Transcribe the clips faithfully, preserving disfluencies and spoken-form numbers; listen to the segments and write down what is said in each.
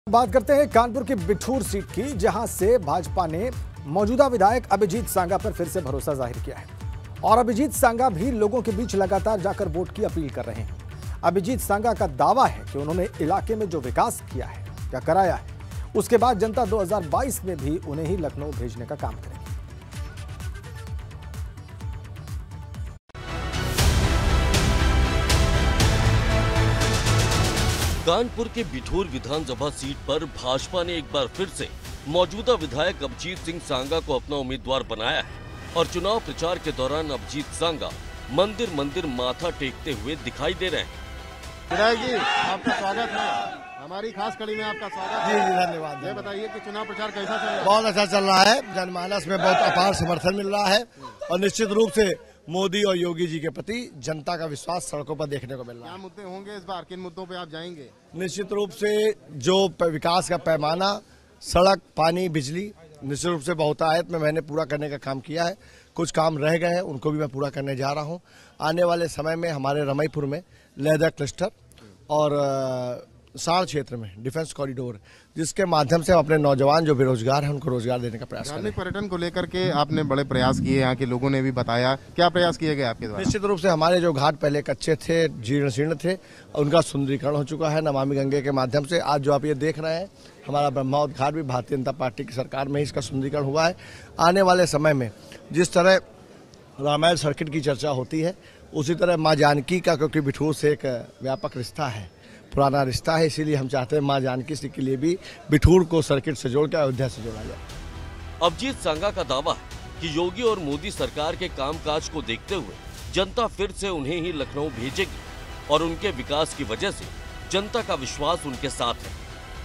बात करते हैं कानपुर की बिठूर सीट की, जहां से भाजपा ने मौजूदा विधायक अभिजीत सांगा पर फिर से भरोसा जाहिर किया है और अभिजीत सांगा भी लोगों के बीच लगातार जाकर वोट की अपील कर रहे हैं। अभिजीत सांगा का दावा है कि उन्होंने इलाके में जो विकास किया है या कराया है, उसके बाद जनता दो हज़ार बाईस में भी उन्हें ही लखनऊ भेजने का काम करेगी। कानपुर के बिठूर विधानसभा सीट पर भाजपा ने एक बार फिर से मौजूदा विधायक अभिजीत सिंह सांगा को अपना उम्मीदवार बनाया है और चुनाव प्रचार के दौरान अभिजीत सांगा मंदिर मंदिर माथा टेकते हुए दिखाई दे रहे हैं। विधायक जी, आपका स्वागत है, हमारी खास कड़ी में आपका स्वागत है। जी जी धन्यवाद। ये बताइए कि चुनाव प्रचार कैसा चल रहा है? बहुत अच्छा चल रहा है, जनमानस में बहुत अपार समर्थन मिल रहा है और निश्चित रूप से मोदी और योगी जी के प्रति जनता का विश्वास सड़कों पर देखने को मिल रहा है। क्या मुद्दे होंगे इस बार, किन मुद्दों पे आप जाएंगे? निश्चित रूप से जो विकास का पैमाना, सड़क, पानी, बिजली, निश्चित रूप से बहुतायत में मैंने पूरा करने का काम किया है। कुछ काम रह गए हैं, उनको भी मैं पूरा करने जा रहा हूं। आने वाले समय में हमारे रमईपुर में लेदर क्लस्टर और साड़ क्षेत्र में डिफेंस कॉरिडोर, जिसके माध्यम से हम अपने नौजवान जो बेरोजगार हैं उनको रोजगार देने का प्रयास करें। धार्मिक पर्यटन को लेकर के आपने बड़े प्रयास किए, यहाँ के लोगों ने भी बताया, क्या प्रयास किए गए आपके द्वारा? निश्चित रूप से हमारे जो घाट पहले कच्चे थे, जीर्ण शीर्ण थे, उनका सुंदरीकरण हो चुका है नमामि गंगे के माध्यम से। आज जो आप ये देख रहे हैं, हमारा ब्रह्मोत्सव घाट भी भारतीय जनता पार्टी की सरकार में ही इसका सुंदरीकरण हुआ है। आने वाले समय में जिस तरह रामायण सर्किट की चर्चा होती है, उसी तरह माँ जानकी का, क्योंकि बिठूर से एक व्यापक रिश्ता है, पुराना रिश्ता है, इसीलिए हम चाहते हैं मां जानकी जी के लिए भी बिठूर को सर्किट से जोड़कर अयोध्या से जोड़ा जाए। अभिजीत सांगा का दावा है कि योगी और मोदी सरकार के कामकाज को देखते हुए जनता फिर से उन्हें ही लखनऊ भेजेगी और उनके विकास की वजह से जनता का विश्वास उनके साथ है।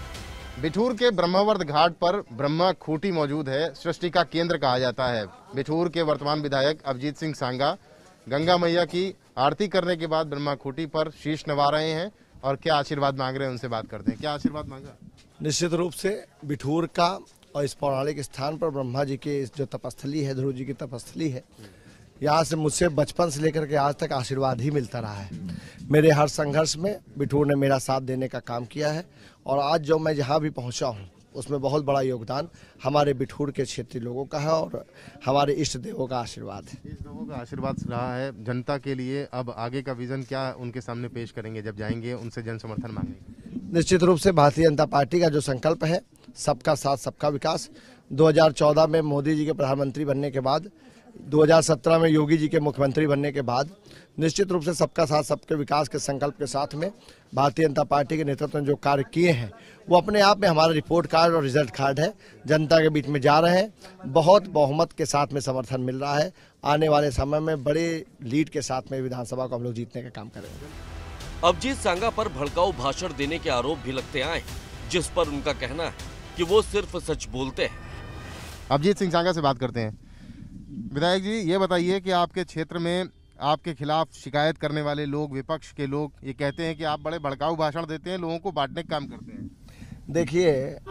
बिठूर के ब्रह्मावर्त घाट पर ब्रह्मा खूंटी मौजूद है, सृष्टि का केंद्र कहा जाता है। बिठूर के वर्तमान विधायक अभिजीत सिंह सांगा गंगा मैया की आरती करने के बाद ब्रह्मा खूंटी पर शीश नवा रहे हैं और क्या आशीर्वाद मांग रहे हैं, उनसे बात करते हैं। क्या आशीर्वाद मांगा? निश्चित रूप से बिठूर का और इस पौराणिक स्थान पर ब्रह्मा जी की जो तपस्थली है, ध्रुव जी की तपस्थली है, यहाँ से मुझसे बचपन से लेकर के आज तक आशीर्वाद ही मिलता रहा है। मेरे हर संघर्ष में बिठूर ने मेरा साथ देने का काम किया है और आज जो मैं जहाँ भी पहुँचा हूँ उसमें बहुत बड़ा योगदान हमारे बिठूर के क्षेत्रीय लोगों का है और हमारे इष्ट देवों का आशीर्वाद है। इस लोगों का आशीर्वाद रहा है जनता के लिए। अब आगे का विजन क्या उनके सामने पेश करेंगे जब जाएंगे, उनसे जन समर्थन मांगेंगे? निश्चित रूप से भारतीय जनता पार्टी का जो संकल्प है, सबका साथ सबका विकास, दो हज़ार चौदह में मोदी जी के प्रधानमंत्री बनने के बाद, दो हज़ार सत्रह में योगी जी के मुख्यमंत्री बनने के बाद निश्चित रूप से सबका साथ सबके विकास के संकल्प के साथ में भारतीय जनता पार्टी के नेतृत्व में जो कार्य किए हैं, वो अपने आप में हमारा रिपोर्ट कार्ड और रिजल्ट कार्ड है। जनता के बीच में जा रहे हैं, बहुत बहुमत के साथ में समर्थन मिल रहा है। आने वाले समय में बड़े लीड के साथ में विधानसभा को हम लोग जीतने का काम करेंगे। अभिजीत सांगा पर भड़काऊ भाषण देने के आरोप भी लगते आए, जिस पर उनका कहना है कि वो सिर्फ सच बोलते हैं। अभिजीत सिंह सांगा से बात करते हैं। विधायक जी, ये बताइए कि आपके क्षेत्र में आपके खिलाफ शिकायत करने वाले लोग, विपक्ष के लोग ये कहते हैं कि आप बड़े भड़काऊ भाषण देते हैं, लोगों को बांटने का काम करते हैं। देखिए,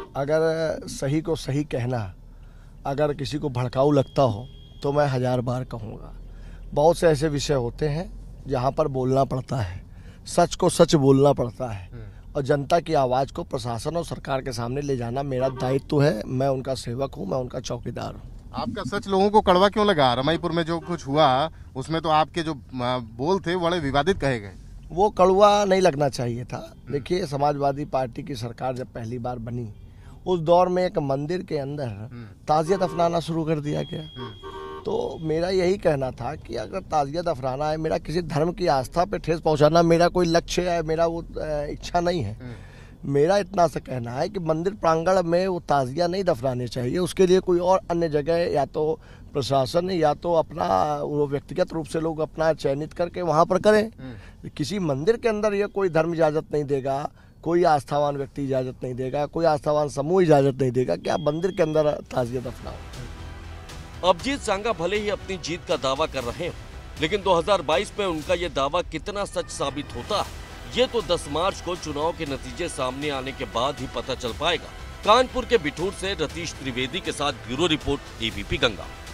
अगर सही को सही कहना अगर किसी को भड़काऊ लगता हो तो मैं हजार बार कहूँगा। बहुत से ऐसे विषय होते हैं जहाँ पर बोलना पड़ता है, सच को सच बोलना पड़ता है और जनता की आवाज़ को प्रशासन और सरकार के सामने ले जाना मेरा दायित्व है। मैं उनका सेवक हूँ, मैं उनका चौकीदार हूँ। आपका सच लोगों को कड़वा क्यों लगा? रमईपुर में जो कुछ हुआ उसमें तो आपके जो बोल थे बड़े विवादित कहे गए। वो कड़वा नहीं लगना चाहिए था। देखिए, समाजवादी पार्टी की सरकार जब पहली बार बनी, उस दौर में एक मंदिर के अंदर ताजियत अफनाना शुरू कर दिया गया। तो मेरा यही कहना था कि अगर ताजियत अफनाना है, मेरा किसी धर्म की आस्था पे ठेस पहुंचाना मेरा कोई लक्ष्य है, मेरा वो इच्छा नहीं है। मेरा इतना सा कहना है कि मंदिर प्रांगण में वो ताजिया नहीं दफनाने चाहिए, उसके लिए कोई और अन्य जगह या तो प्रशासन या तो अपना वो व्यक्तिगत रूप से लोग अपना चयनित करके वहाँ पर करें। किसी मंदिर के अंदर ये कोई धर्म इजाज़त नहीं देगा, कोई आस्थावान व्यक्ति इजाज़त नहीं देगा, कोई आस्थावान समूह इजाज़त नहीं देगा कि आप मंदिर के अंदर ताजिया दफनाओ। अभिजीत सांगा भले ही अपनी जीत का दावा कर रहे हैं, लेकिन दो हज़ार बाईस में उनका ये दावा कितना सच साबित होता है, ये तो दस मार्च को चुनाव के नतीजे सामने आने के बाद ही पता चल पाएगा। कानपुर के बिठूर से रतीश त्रिवेदी के साथ ब्यूरो रिपोर्ट, एबीपी गंगा।